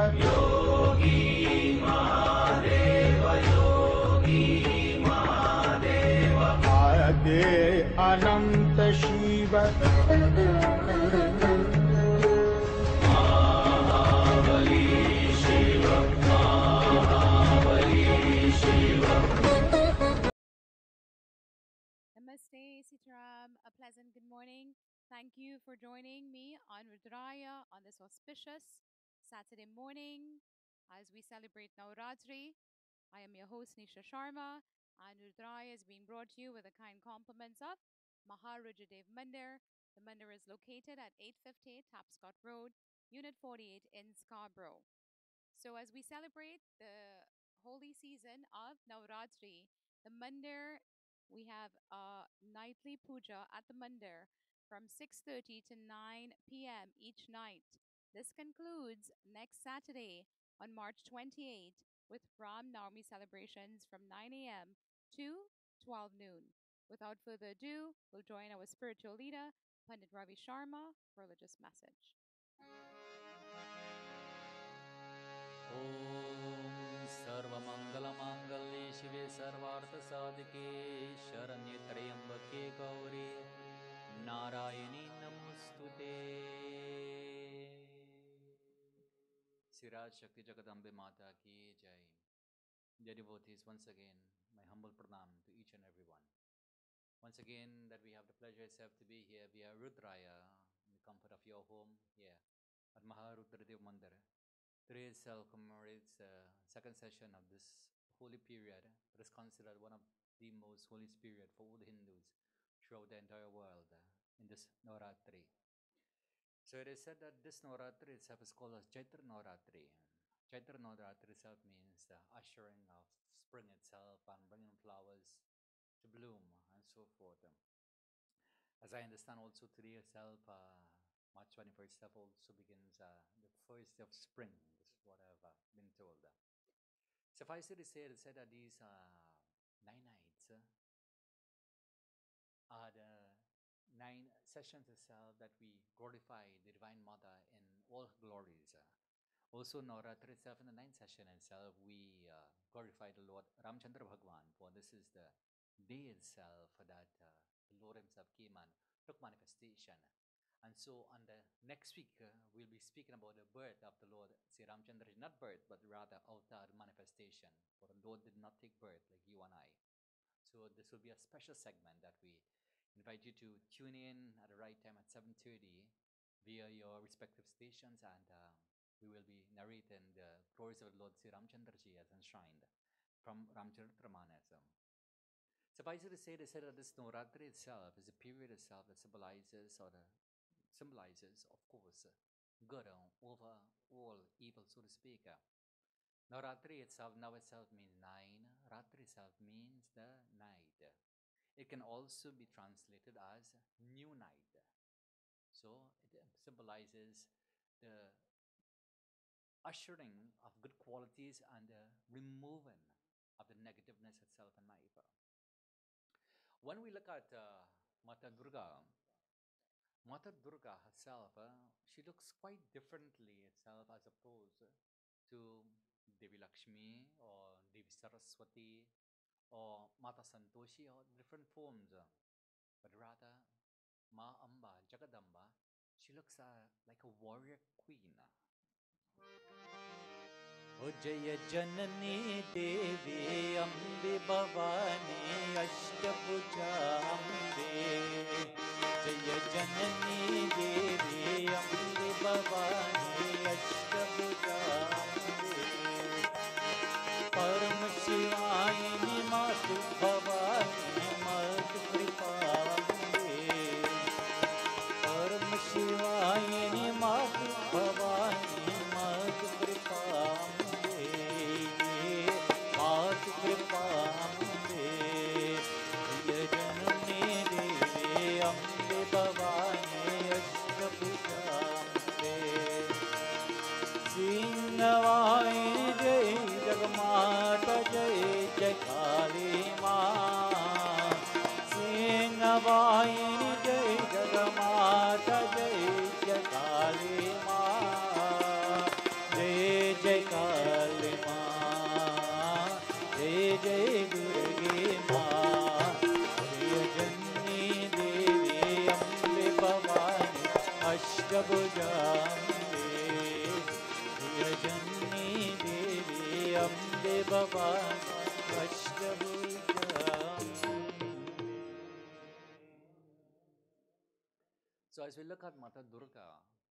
Yogi Mahadeva, Yogi Mahadeva. Ade Ananta Shiva. Mahabali Shiva, Mahabali Shiva. Namaste, Sitaram. A pleasant good morning. Thank you for joining me on Rudraayaa on this auspicious Saturday morning as we celebrate Navratri. I am your host, Nisha Sharma, and Rudraayaa is being brought to you with the kind compliments of Rudraayaa Mandir. The Mandir is located at 858 Tapscott Road, Unit 48 in Scarborough. So, as we celebrate the holy season of Navratri, the Mandir, we have a nightly puja at the Mandir from 6:30 to 9 p.m. each night. This concludes next Saturday on March 28 with Ram Navami celebrations from 9 a.m. to 12 noon. Without further ado, we'll join our spiritual leader, Pandit Ravi Sharma, for religious message. ॐ सर्वमङ्गलमाङ्गल्ये शिवे सर्वार्थसाधिके शरण्ये त्र्यम्बके गौरी नारायणी नमोस्तुते Siraj Shakti Jagadambe Mata Ki Jai. Dear devotees, once again, my humble pranam to each and every one. Once again, that we have the pleasure itself to be here via Rudraayaa, in the comfort of your home here at Rudraayaa Mandir. Today itself commemorates the second session of this holy period that is considered one of the most holiest period for all the Hindus throughout the entire world in this Navratri. So it is said that this Navratri itself is called as Chaitra Navratri. Chaitra Navratri itself means the ushering of spring itself and bringing flowers to bloom and so forth. As I understand also today itself, March 21st itself also begins the first day of spring. This is what I've been told. Suffice it to say, it said that these 9 nights are the 9 sessions itself that we glorify the Divine Mother in all her glories. Also, Navratri itself, in the 9th session itself, we glorify the Lord Ramchandra Bhagwan, for this is the day itself that the Lord himself came and took manifestation. And so on the next week, we'll be speaking about the birth of the Lord Sri Ramchandra, not birth, but rather avatar manifestation. For the Lord did not take birth like you and I. So this will be a special segment that we invite you to tune in at the right time at 7:30 via your respective stations, and we will be narrating the glories of the Lord Sri Ramchandra Ji as enshrined from Ramcharitramana. Suffice it to say, they said that this Navratri itself is a period itself that symbolizes, of course, good over all evil, so to speak. Navratri itself, now itself means 9. Ratri itself means the night. It can also be translated as new night. So it symbolizes the ushering of good qualities and the removing of the negativeness itself in life. When we look at Mata Durga herself, she looks quite differently itself as opposed to Devi Lakshmi or Devi Saraswati or Mata Santoshi or different forms. But rather, Ma Amba, Jagadamba, she looks like a warrior queen. Jaya Janani Devi Ambi Bhavani Ashtabhuja Ambe Jaya Janani Devi Ambi Bhavani Ashtabhuja Ambe Param Shivayini Matu Bhavani Matu Kripa Ambe Param Shivayini Matu Bhavani Matu Kripa So as we look at Mata Durga,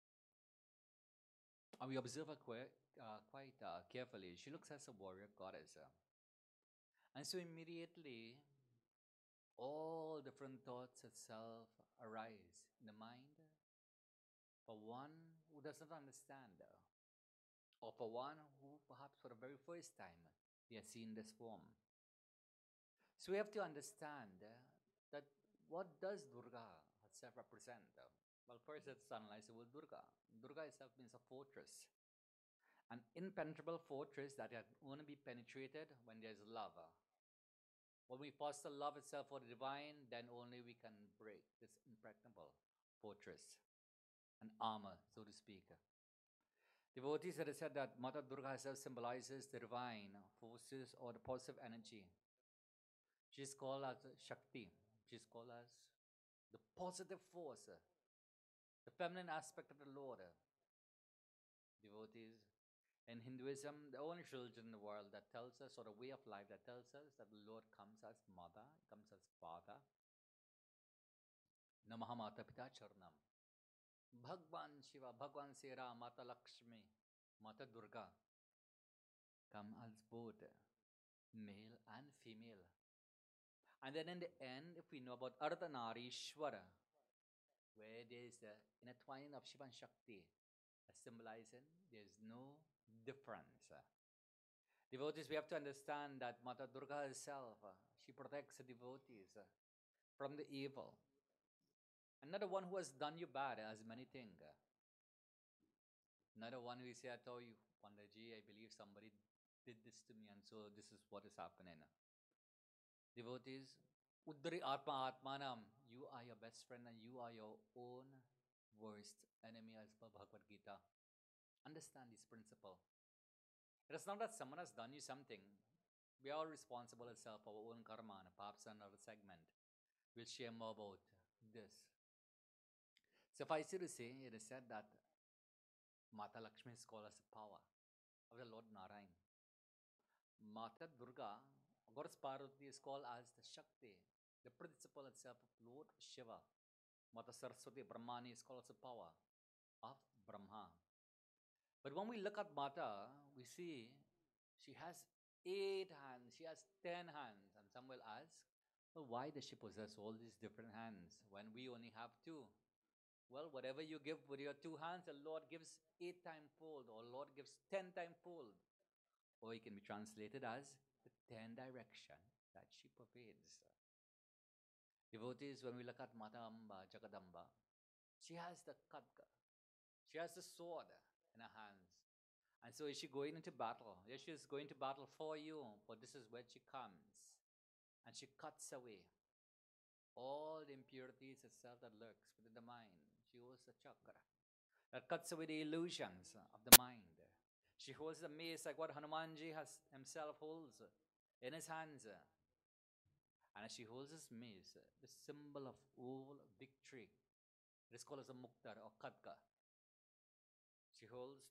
and we observe her quite carefully, she looks as a warrior goddess. And so immediately, all different thoughts itself arise in the mind for one who does not understand, or for one who perhaps for the very first time they have seen this form. So we have to understand that what does Durga itself represent? Well, first let's analyze the word Durga. Durga itself means a fortress, an impenetrable fortress that can only be penetrated when there's love. When we foster love itself for the divine, then only we can break this impregnable fortress, an armor, so to speak. Devotees have said that Mata Durga herself symbolizes the divine forces or the positive energy. She is called as Shakti. She is called as the positive force, the feminine aspect of the Lord. Devotees, in Hinduism, the only religion in the world that tells us, or the way of life that tells us that the Lord comes as mother, comes as father. Namaha Mata Pita Charnam. Bhagwan Shiva, Bhagwan Sera, Mata Lakshmi, Mata Durga come as both male and female. And then in the end, if we know about Ardhanarishwara, where there is the intertwining of Shiva and Shakti, as symbolizing there's no difference. Devotees, we have to understand that Mata Durga herself, she protects the devotees from the evil. Another one who has done you bad has many things. Another one who say, I told you, Pandaji, I believe somebody did this to me, and so this is what is happening. Devotees, Uddari Atma Atmanam, you are your best friend and you are your own worst enemy as per Bhagavad Gita. Understand this principle. It is not that someone has done you something. We are responsible itself for our own karma, and perhaps another segment we'll share more about this. Suffice it to say, it is said that Mata Lakshmi is called as the power of the Lord Narayan. Mata Durga, Goddess Parvati, is called as the Shakti, the principle itself of Lord Shiva. Mata Saraswati Brahmani is called as the power of Brahma. But when we look at Mata, we see she has 8 hands, she has 10 hands. And some will ask, well, why does she possess all these different hands when we only have 2? Well, whatever you give with your 2 hands, the Lord gives 8 times fold, or Lord gives 10 times fold. Or it can be translated as the 10 direction that she pervades. Devotees, when we look at Mata Amba, Jagadamba, she has the khadga, she has the sword in her hands. And so is she going into battle? Yes, she is going to battle for you, for this is where she comes. And she cuts away all the impurities itself that lurks within the mind. She holds the chakra that cuts away the illusions of the mind. She holds the mace like what Hanumanji has himself holds in his hands. And as she holds his mace, the symbol of all victory, it is called as a muktar or khadga. She holds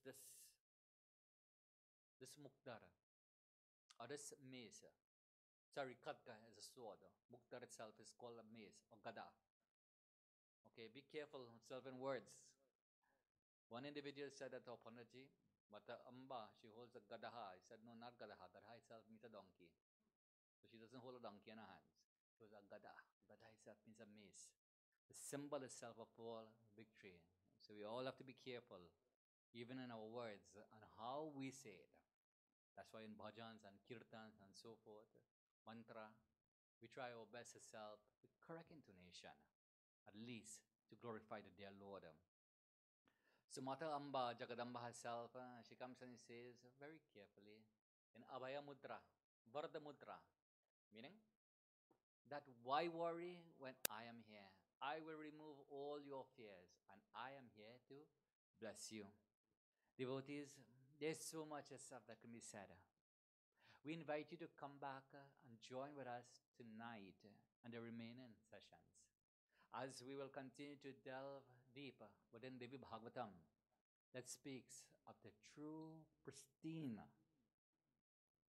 this muktar or this mace. Sorry, khadga is a sword. Muktar itself is called a mace or gada. Okay, be careful itself in words. One individual said that to Pandaji, Mata Amba, she holds a gadaha. He said, no, not gadaha. Gadaha itself means a donkey. So she doesn't hold a donkey in her hands. She holds a gada. Gada itself means a mace. The symbol itself of all victory. So we all have to be careful, even in our words, and how we say it. That's why in bhajans and kirtans and so forth, mantra, we try our best itself with correct intonation, at least to glorify the dear Lord. So Mata Amba, Jagadamba herself, she comes and says very carefully in Abhaya Mudra, Varda Mudra, meaning that why worry when I am here? I will remove all your fears and I am here to bless you. Devotees, there's so much stuff that can be said. We invite you to come back and join with us tonight and the remaining sessions as we will continue to delve deeper within Devi Bhagavatam that speaks of the true, pristine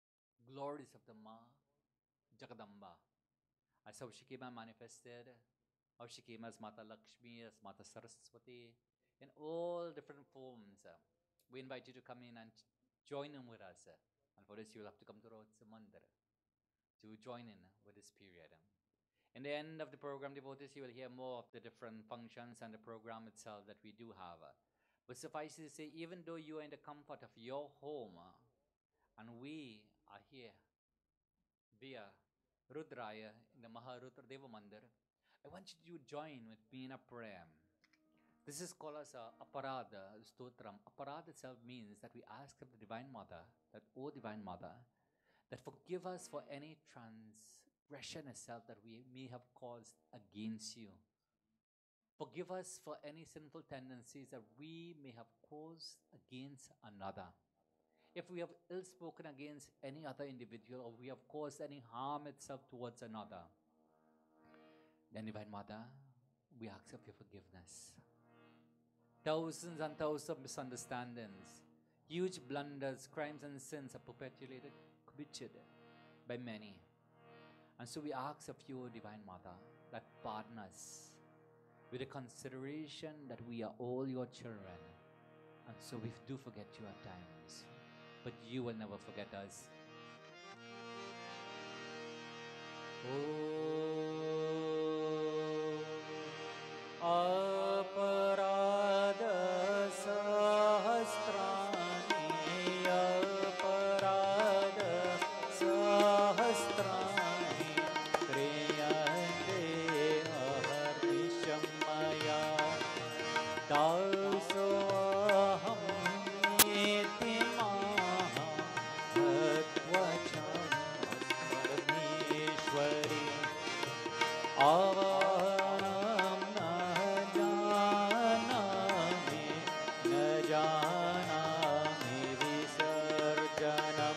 glories of the Ma Jagadamba, as how she came and manifested, how she came as Mata Lakshmi, as Mata Saraswati, in all different forms. We invite you to come in and join in with us. And for this, you'll have to come to Rotsa Mandir to join in with this period. In the end of the program, devotees, you will hear more of the different functions and the program itself that we do have. But suffice it to say, even though you are in the comfort of your home, and we are here via Rudraaya in the Maharudra Deva Mandir, I want you to join with me in a prayer. This is called as Aparada Stotram. Aparada itself means that we ask of the Divine Mother, that, O Divine Mother, that forgive us for any transgression itself that we may have caused against you. Forgive us for any sinful tendencies that we may have caused against another. If we have ill spoken against any other individual, or we have caused any harm itself towards another, then Divine Mother, we ask of your forgiveness. Thousands and thousands of misunderstandings, huge blunders, crimes and sins are perpetuated, committed by many. And so we ask of you, Divine Mother, that pardon us with the consideration that we are all your children. And so we do forget you at times, but you will never forget us. Oh, aparada sahasrani, aparada sahasrani, kriyante aharnishamaya, tasoham niti maha bhagvacham parmeshwari. Avanam na janami visarjanam,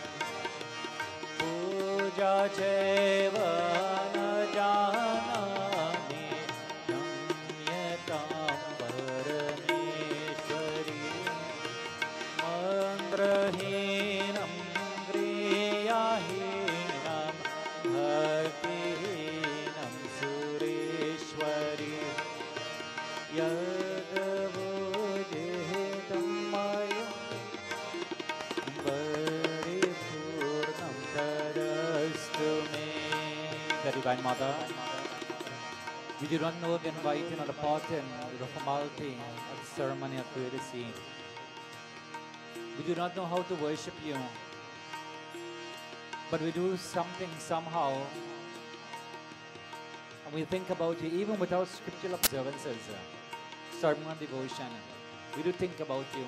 puja cheva na janami, namyatam parameshwari, mandrahinam griyahinam bhaktihinam sureshwari, yadavujihidam maya paripurnam tadastu me. The Divine Mother, we do not know the inviting or the pattern, the formality of the ceremony of courtesy. We do not know how to worship you, but we do something somehow, and we think about you even without scriptural observances, sermon devotion. We do think about you.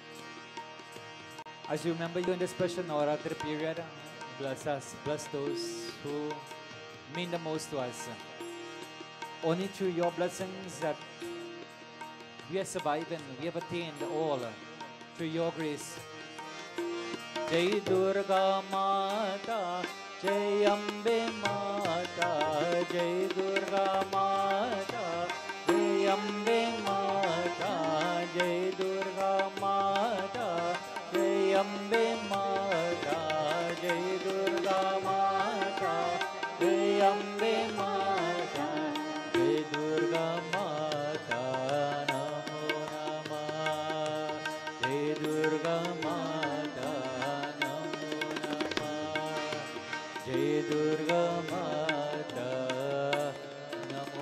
As we remember you in this special Navaratri period, bless us, bless those who mean the most to us. Only through your blessings that we are surviving, we have attained all through your grace. Jai Durga Mata, Jai Ambe Mata, Jai Durga Mata, Jai Ambe Mata, Jai Durga Mata, Jai Ambe Mata, Jai Durga Mata, Jai Ambe Mata, Jai Durga Mata, Namo Namah, Jai Durga Mata, Namo Namah, Jai Durga Mata, Namo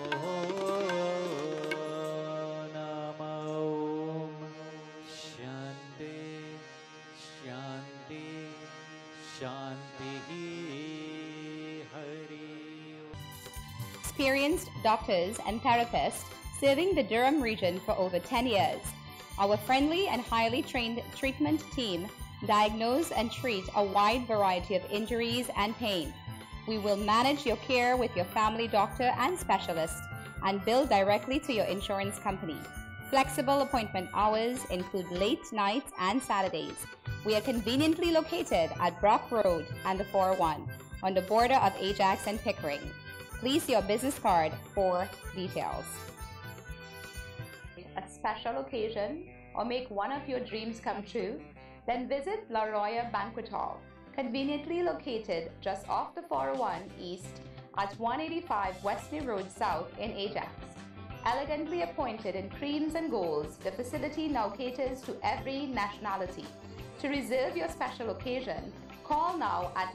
Namah. Shanti, Shanti, Shanti, Hari. Experienced doctors and therapists serving the Durham region for over 10 years. Our friendly and highly trained treatment team diagnose and treat a wide variety of injuries and pain. We will manage your care with your family doctor and specialist and bill directly to your insurance company. Flexible appointment hours include late nights and Saturdays. We are conveniently located at Brock Road and the 401 on the border of Ajax and Pickering. Please see your business card for details. A special occasion or make one of your dreams come true, then visit La Roya Banquet Hall. conveniently located just off the 401 East at 185 Wesley Road South in Ajax. Elegantly appointed in creams and golds, the facility now caters to every nationality. To reserve your special occasion, call now at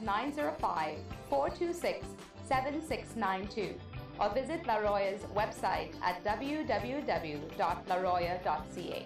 905-426-7692 or visit La Roya's website at www.laroya.ca.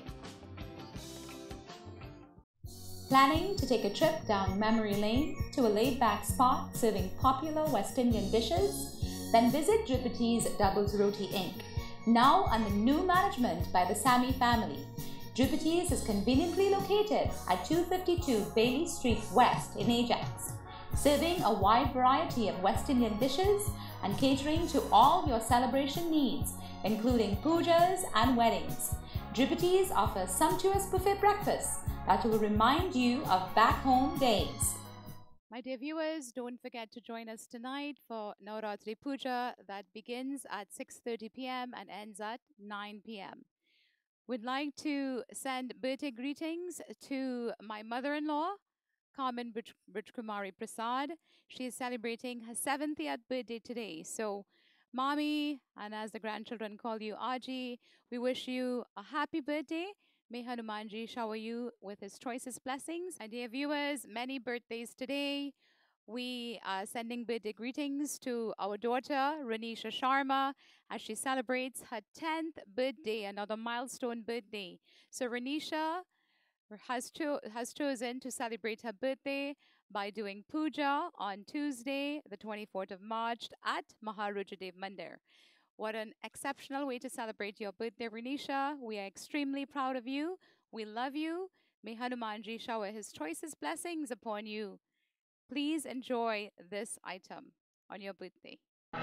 Planning to take a trip down memory lane to a laid-back spot serving popular West Indian dishes? Then visit Drupadi's Doubles Roti Inc., now under new management by the Sami family. Drupadi's is conveniently located at 252 Bailey Street West in Ajax, serving a wide variety of West Indian dishes and catering to all your celebration needs, including pujas and weddings. Drupadi's offers sumptuous buffet breakfasts that will remind you of back home days. My dear viewers, don't forget to join us tonight for Navratri Puja that begins at 6:30 p.m. and ends at 9 p.m. We'd like to send birthday greetings to my mother-in-law, Carmen Kumari Prasad. She is celebrating her 70th birthday today. So, Mommy, and as the grandchildren call you, Aji, we wish you a happy birthday. May Hanumanji shower you with his choicest blessings. My dear viewers, many birthdays today. We are sending birthday greetings to our daughter, Ranisha Sharma, as she celebrates her 10th birthday, another milestone birthday. So Ranisha has chosen to celebrate her birthday by doing puja on Tuesday, the 24th of March at Maharujadev Mandir. What an exceptional way to celebrate your birthday, Ranisha. We are extremely proud of you. We love you. May Hanumanji shower his choicest blessings upon you. Please enjoy this item on your birthday.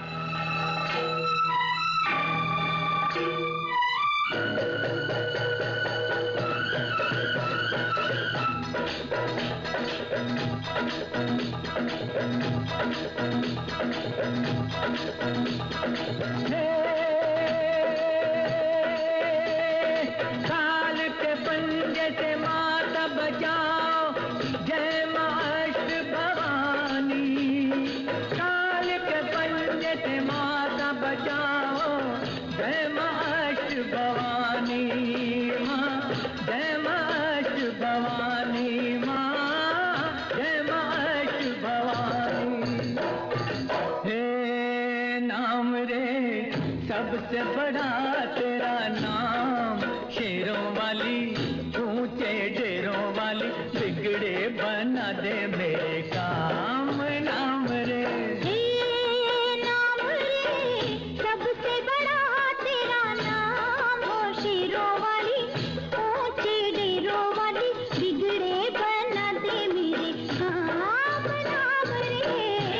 सबसे बड़ा तेरा नाम, शेरों वाली ऊंचे डेरों वाली, बिगड़े बना दे मेरे काम, नाम रे नाम रे, सबसे बड़ा तेरा नाम, हो शेरों वाली ऊंचे डेरों वाली, बिगड़े बना दे मेरे काम, नाम रे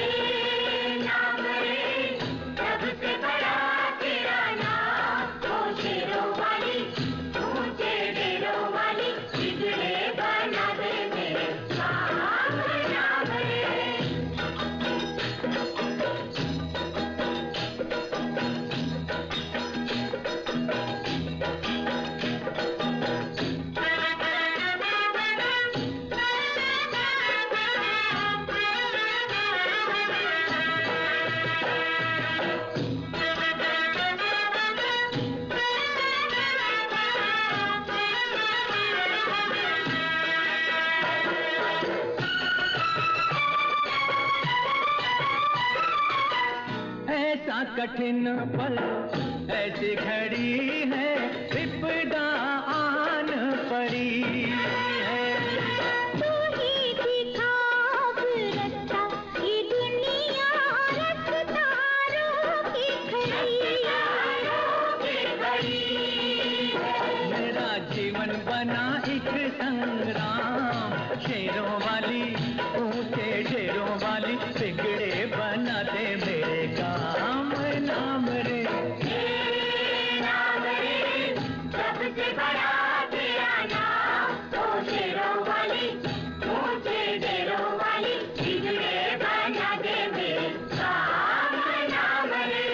सबसे बड़ा कठिन पल ऐसी घड़ी है, विपदा आन पड़ी है, तू ही दिखा रास्ता, ये दुनिया रफ्तारों की खड़ी, मेरा जीवन बना एक संग्राम, शेरों वाली ऊंचे डेरों वाली, बिगड़े बना दे मेरे काम, नाम रे सबसे बड़ा तेरा नाम, ओ शेरों वाली ऊंचे डेरों वाली, बिगड़े बना दे मेरे काम, नाम रे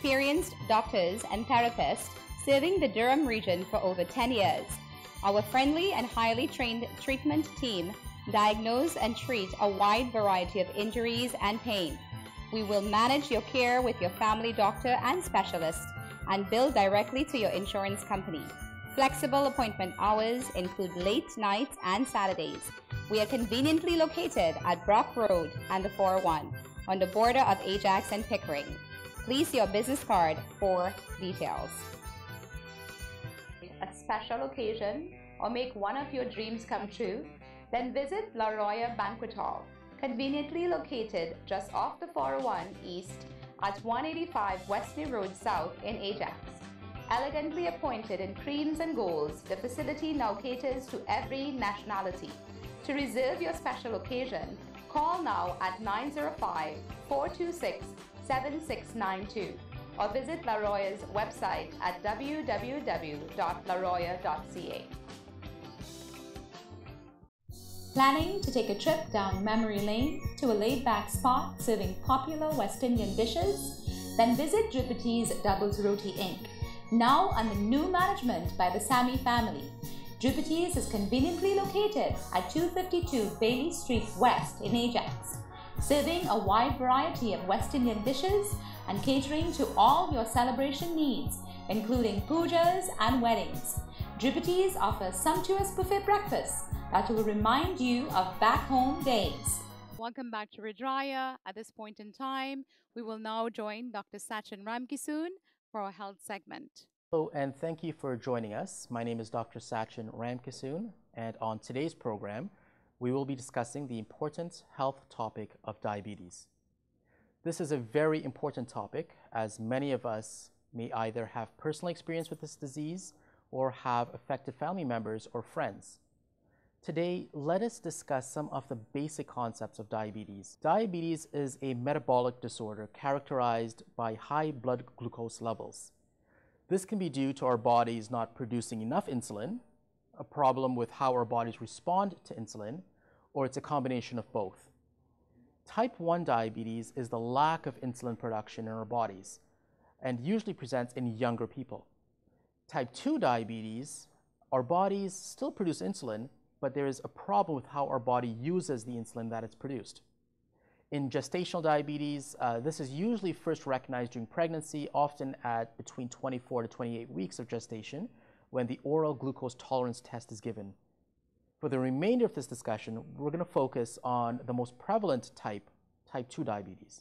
experienced doctors and therapists serving the Durham region for over 10 years. Our friendly and highly trained treatment team diagnose and treat a wide variety of injuries and pain. We will manage your care with your family doctor and specialist and bill directly to your insurance company. Flexible appointment hours include late nights and Saturdays. We are conveniently located at Brock Road and the 401 on the border of Ajax and Pickering. Please see your business card for details. A special occasion or make one of your dreams come true? Then visit Rudraayaa Banquet Hall, conveniently located just off the 401 East at 185 Wesley Road South in Ajax. Elegantly appointed in creams and golds, the facility now caters to every nationality. To reserve your special occasion, call now at 905-426-7692 or visit Rudraayaa's website at www.rudraayaa.ca. Planning to take a trip down memory lane to a laid-back spot serving popular West Indian dishes? Then visit Drupadi's Doubles Roti Inc., now under new management by the Sami family. Drupadi's is conveniently located at 252 Bailey Street West in Ajax, serving a wide variety of West Indian dishes and catering to all your celebration needs, including pujas and weddings. Drupadi's offers sumptuous buffet breakfasts that will remind you of back home days. Welcome back to Rudraayaa. At this point in time, we will now join Dr. Sachin Ramkisoon for our health segment. Hello, and thank you for joining us. My name is Dr. Sachin Ramkisoon, and on today's program, we will be discussing the important health topic of diabetes. This is a very important topic, as many of us may either have personal experience with this disease or have affected family members or friends. Today, let us discuss some of the basic concepts of diabetes. Diabetes is a metabolic disorder characterized by high blood glucose levels. This can be due to our bodies not producing enough insulin, a problem with how our bodies respond to insulin, or it's a combination of both. Type 1 diabetes is the lack of insulin production in our bodies and usually presents in younger people. Type 2 diabetes, our bodies still produce insulin, but there is a problem with how our body uses the insulin that it's produced. In gestational diabetes, this is usually first recognized during pregnancy, often at between 24 to 28 weeks of gestation, when the oral glucose tolerance test is given. For the remainder of this discussion, we're going to focus on the most prevalent type 2 diabetes.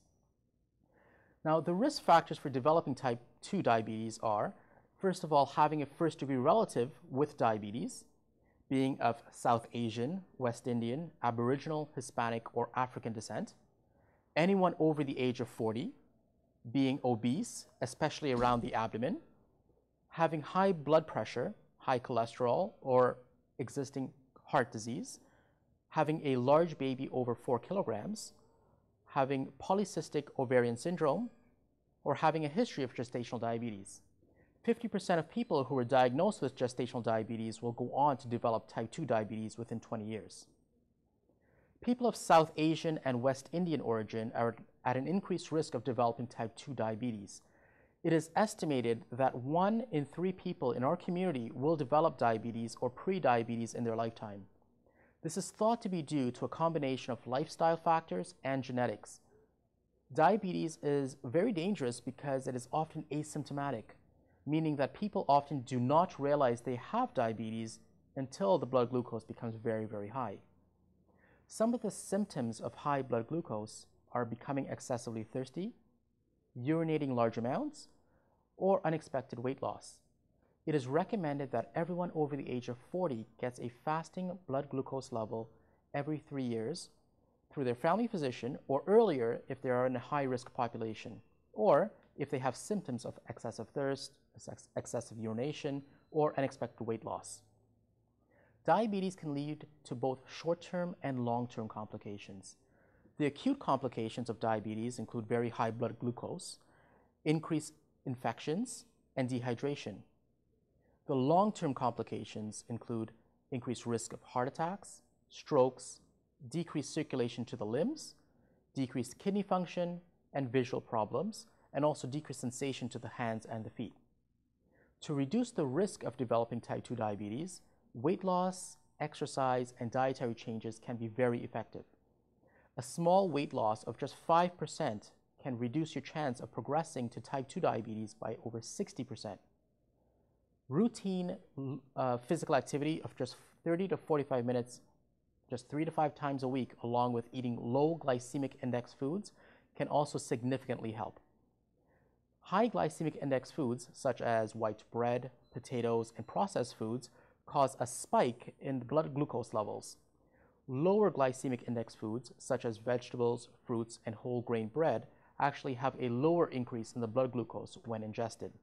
Now, the risk factors for developing type 2 diabetes are, first of all, having a first-degree relative with diabetes, being of South Asian, West Indian, Aboriginal, Hispanic, or African descent, anyone over the age of 40, being obese, especially around the abdomen, having high blood pressure, high cholesterol, or existing heart disease, having a large baby over 4 kilograms, having polycystic ovarian syndrome, or having a history of gestational diabetes. 50% of people who are diagnosed with gestational diabetes will go on to develop type 2 diabetes within 20 years. People of South Asian and West Indian origin are at an increased risk of developing type 2 diabetes. It is estimated that 1 in 3 people in our community will develop diabetes or pre-diabetes in their lifetime. This is thought to be due to a combination of lifestyle factors and genetics. Diabetes is very dangerous because it is often asymptomatic, meaning that people often do not realize they have diabetes until the blood glucose becomes very, very high. Some of the symptoms of high blood glucose are becoming excessively thirsty, urinating large amounts, or unexpected weight loss. It is recommended that everyone over the age of 40 gets a fasting blood glucose level every 3 years through their family physician, or earlier if they are in a high-risk population, or if they have symptoms of excessive thirst, excessive urination, or unexpected weight loss. Diabetes can lead to both short-term and long-term complications. The acute complications of diabetes include very high blood glucose, increased infections, and dehydration. The long-term complications include increased risk of heart attacks, strokes, decreased circulation to the limbs, decreased kidney function, and visual problems, and also decrease sensation to the hands and the feet. To reduce the risk of developing type 2 diabetes, weight loss, exercise, and dietary changes can be very effective. A small weight loss of just 5% can reduce your chance of progressing to type 2 diabetes by over 60%. Routine physical activity of just 30 to 45 minutes, just 3 to 5 times a week, along with eating low glycemic index foods, can also significantly help. High glycemic index foods, such as white bread, potatoes, and processed foods, cause a spike in blood glucose levels. Lower glycemic index foods, such as vegetables, fruits, and whole grain bread, actually have a lower increase in the blood glucose when ingested.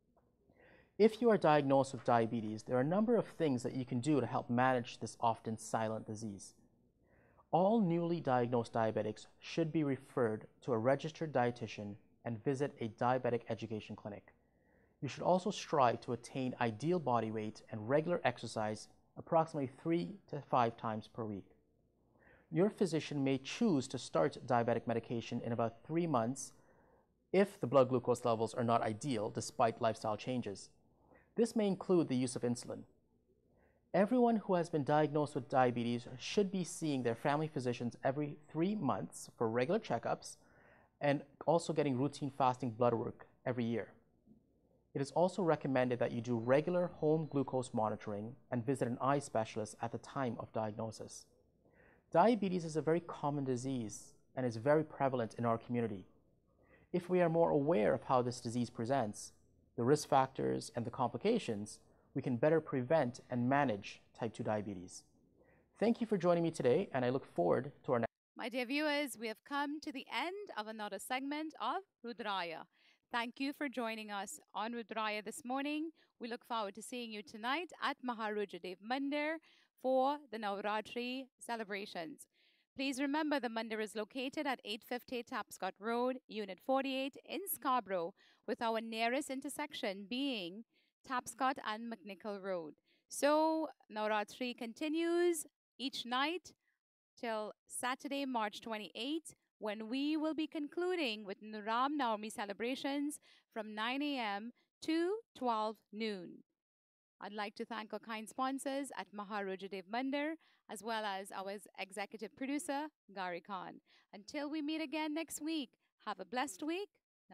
If you are diagnosed with diabetes, there are a number of things that you can do to help manage this often silent disease. All newly diagnosed diabetics should be referred to a registered dietitian and visit a diabetic education clinic. You should also strive to attain ideal body weight and regular exercise approximately 3 to 5 times per week. Your physician may choose to start diabetic medication in about 3 months if the blood glucose levels are not ideal despite lifestyle changes. This may include the use of insulin. Everyone who has been diagnosed with diabetes should be seeing their family physicians every 3 months for regular checkups and also getting routine fasting blood work every year. It is also recommended that you do regular home glucose monitoring and visit an eye specialist at the time of diagnosis. Diabetes is a very common disease and is very prevalent in our community. If we are more aware of how this disease presents, the risk factors, and the complications, we can better prevent and manage type 2 diabetes. Thank you for joining me today, and I look forward to our next. My dear viewers, we have come to the end of another segment of Rudraaya. Thank you for joining us on Rudraaya this morning. We look forward to seeing you tonight at Maharudra Mandir for the Navratri celebrations. Please remember the mandir is located at 850 Tapscott Road, Unit 48 in Scarborough, with our nearest intersection being Tapscott and McNichol Road. So Navratri continues each night till Saturday, March 28th, when we will be concluding with Ram Navami celebrations from 9 a.m. to 12 noon. I'd like to thank our kind sponsors at Maharudra Mandir, as well as our executive producer, Gary Khan. Until we meet again next week, have a blessed week.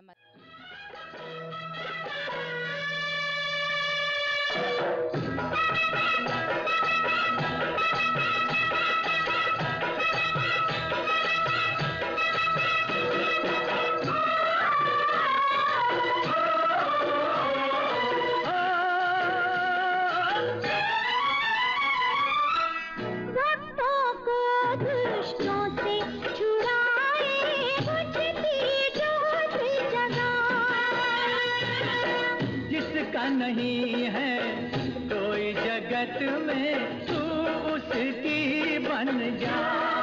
नहीं है कोई जगत में तू उसकी बन जा।